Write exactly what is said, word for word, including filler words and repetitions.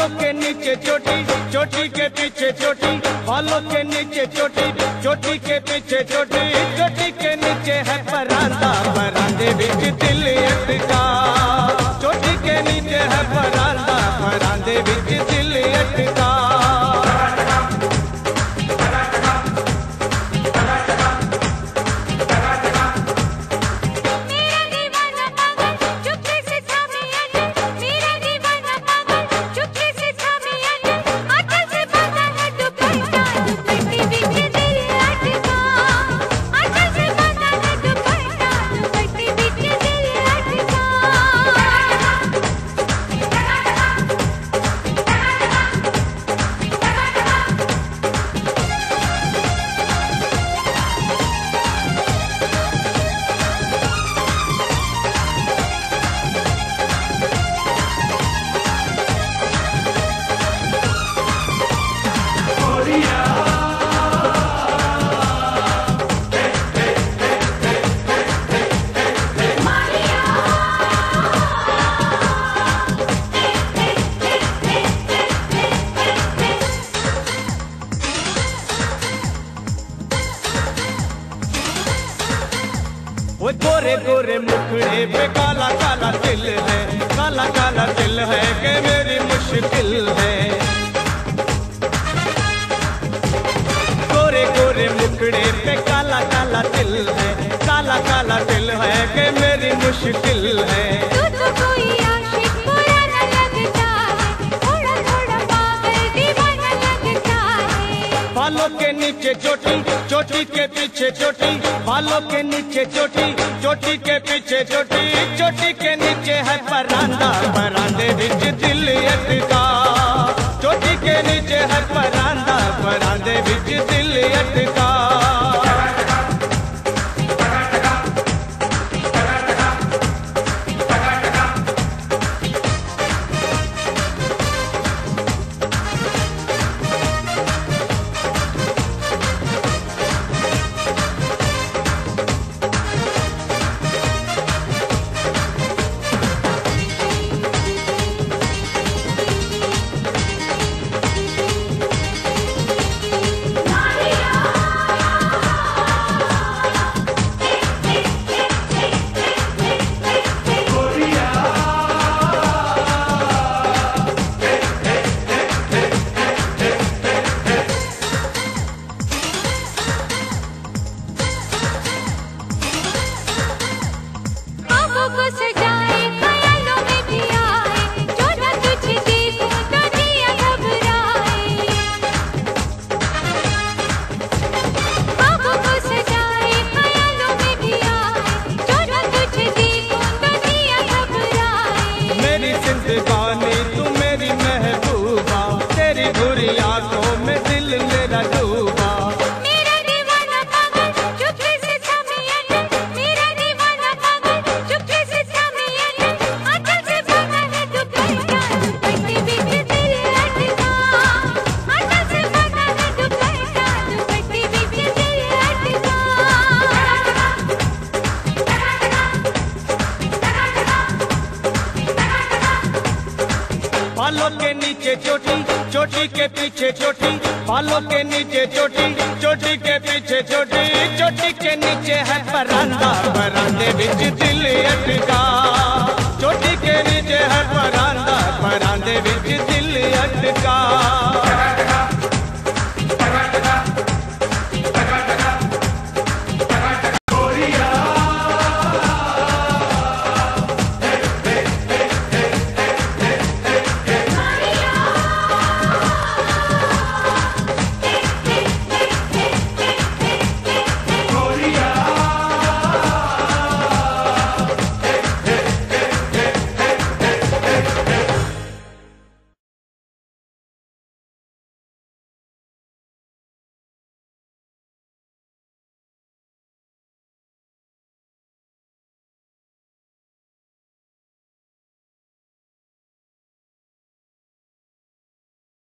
बालों के नीचे चोटी, चोटी के पीछे चोटी, बालों के नीचे चोटी, चोटी के पीछे चोटी, चोटी के नीचे है परांदा, परांदे बिच दिल अटका। चोटी के नीचे है परांदा, परांदे बिच दिल अटका। वो गोरे गोरे मुखड़े पे काला काला दिल है, काला काला दिल है कि मेरी मुश्किल है। गोरे गोरे मुखड़े पे काला काला दिल है, काला काला दिल है कि मेरी मुश्किल है। तू तो कोई आशिक पुराना लगता है, थोड़ा थोड़ा पागल दीवाना लगता है। बालों के नीचे चोटी, चोटी के पीछे चोटी, बालों के नीचे चोटी, चोटी के पीछे चोटी, चोटी के नीचे है परांदा, परांदे बिच दिल अटका। चोटी के नीचे है परांदा, परांदे बिच दिल अटका। बालों के नीचे चोटी, चोटी के पीछे चोटी, बालों के नीचे चोटी, चोटी के पीछे चोटी, चोटी के नीचे है परांदा, परांदे बिच दिल अटका।